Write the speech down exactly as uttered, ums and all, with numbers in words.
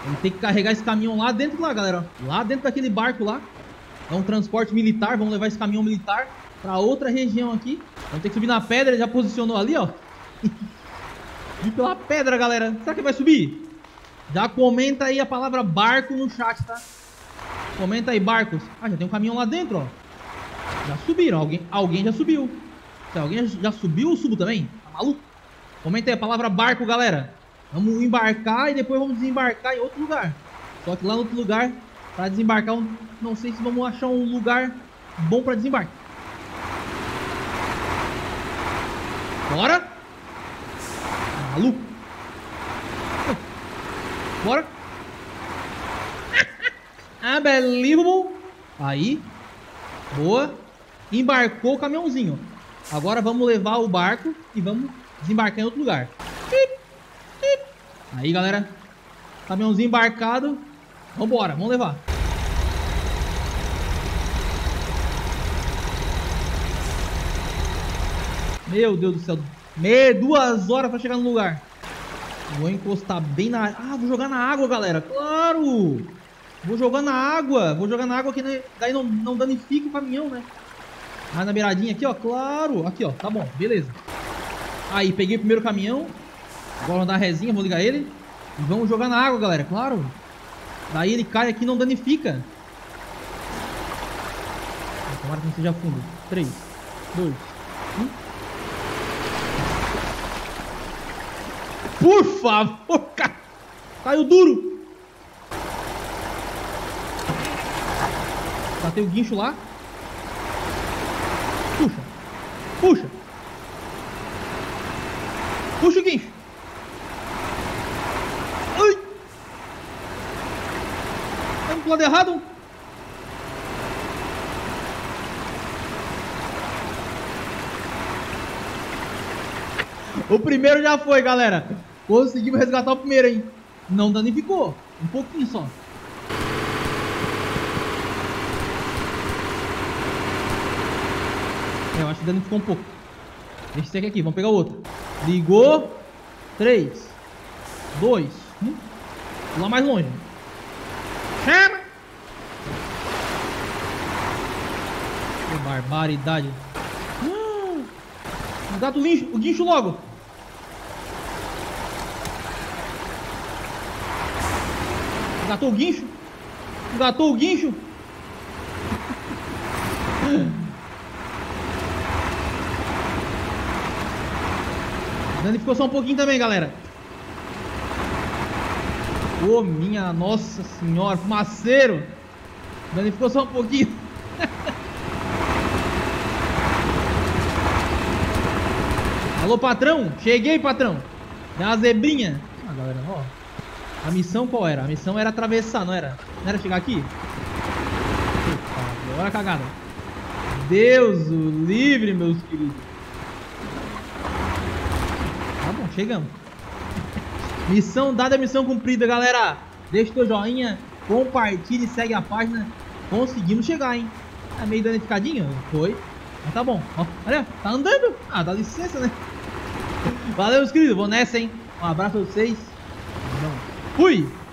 Vamos ter que carregar esse caminhão lá dentro lá, galera. Lá dentro daquele barco lá. É um transporte militar. Vamos levar esse caminhão militar pra outra região aqui. Vamos ter que subir na pedra. Ele já posicionou ali, ó. E pela pedra, galera. Será que vai subir? Já comenta aí a palavra barco no chat, tá? Comenta aí, barcos. Ah, já tem um caminhão lá dentro, ó. Já subiram. Alguém, alguém já subiu. Se alguém já subiu, eu subo também. Tá maluco? Comenta aí a palavra barco, galera. Vamos embarcar e depois vamos desembarcar em outro lugar. Só que lá no outro lugar, para desembarcar, não sei se vamos achar um lugar bom para desembarque. Bora! Maluco! Bora! Unbelievable! Aí, boa! Embarcou o caminhãozinho. Agora vamos levar o barco e vamos desembarcar em outro lugar. Aí, galera, caminhãozinho embarcado. Vambora, vamos levar. Meu Deus do céu. Meia, duas horas pra chegar no lugar. Vou encostar bem na... Ah, vou jogar na água, galera. Claro! Vou jogar na água. Vou jogar na água que daí não, não danifica o caminhão, né? Mas na beiradinha aqui, ó. Claro. Aqui, ó. Tá bom. Beleza. Aí, peguei o primeiro caminhão. Agora vou dar uma resinha, vou ligar ele. E vamos jogar na água, galera. Claro. Daí ele cai aqui e não danifica. Tomara que não seja fundo. três, dois, um. Por favor, cara. Caiu duro. Batei o guincho lá. Puxa. Puxa. Puxa o guincho. Ai. Tá pro lado errado. O primeiro já foi, galera. Conseguimos resgatar o primeiro, hein? Não danificou. Um pouquinho só. É, eu acho que danificou um pouco. Deixa esse aqui, vamos pegar o outro. Ligou. três, dois, um. Vou lá mais longe. Chama! Que barbaridade. Uh, Engata o guincho, o guincho logo. Engatou o guincho. Engatou o guincho. Danificou só um pouquinho também, galera. Ô, oh, minha nossa senhora, fumaceiro. Danificou só um pouquinho. Alô, patrão. Cheguei, patrão. Dá uma zebrinha. Ah, galera, ó. A missão qual era? A missão era atravessar, não era? Não era chegar aqui? Olha a cagada. Deus o livre, meus queridos. Tá bom, chegamos. Missão dada, missão cumprida, galera. Deixa o teu joinha, compartilha e segue a página. Conseguimos chegar, hein? É meio danificadinho? Foi. Mas tá bom. Ó, olha, tá andando. Ah, dá licença, né? Valeu, meus queridos. Vou nessa, hein? Um abraço a vocês. Fui!